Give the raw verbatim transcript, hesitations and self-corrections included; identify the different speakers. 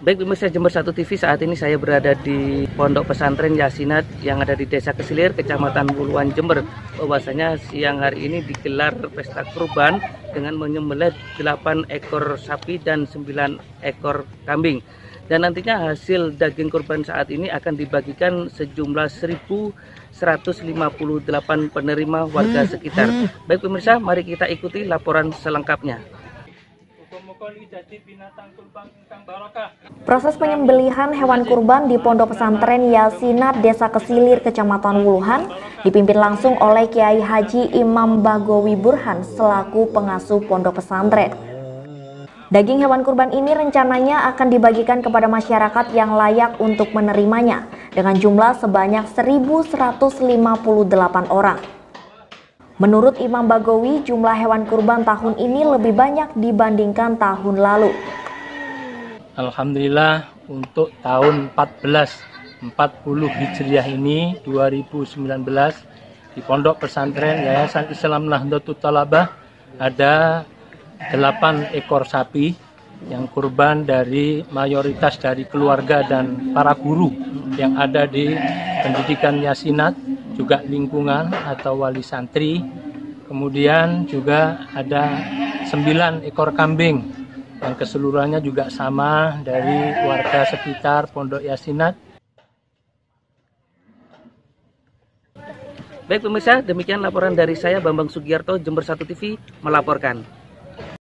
Speaker 1: Baik pemirsa Jember satu T V, saat ini saya berada di Pondok Pesantren Yasinat yang ada di Desa Kesilir, Kecamatan Wuluan, Jember. Bahwasanya siang hari ini digelar pesta kurban dengan menyembelih delapan ekor sapi dan sembilan ekor kambing. Dan nantinya hasil daging kurban saat ini akan dibagikan sejumlah seribu seratus lima puluh delapan penerima warga sekitar. Baik pemirsa, mari kita ikuti laporan selengkapnya.
Speaker 2: Proses penyembelihan hewan kurban di Pondok Pesantren Yasinat Desa Kesilir, Kecamatan Wuluhan dipimpin langsung oleh Kiai Haji Imam Bagowi Burhan selaku pengasuh pondok pesantren. Daging hewan kurban ini rencananya akan dibagikan kepada masyarakat yang layak untuk menerimanya dengan jumlah sebanyak seribu seratus lima puluh delapan orang. Menurut Imam Bagowi, jumlah hewan kurban tahun ini lebih banyak dibandingkan tahun lalu.
Speaker 3: Alhamdulillah untuk tahun seribu empat ratus empat puluh Hijriah ini dua ribu sembilan belas di Pondok Pesantren Yayasan Islam Nahdlatul Thalabah ada delapan ekor sapi yang kurban dari mayoritas dari keluarga dan para guru yang ada di pendidikan Yasinat, juga lingkungan atau wali santri. Kemudian juga ada sembilan ekor kambing yang keseluruhannya juga sama dari warga sekitar Pondok Yasinat.
Speaker 1: Baik pemirsa, demikian laporan dari saya Bambang Sugiarto, Jember satu T V melaporkan.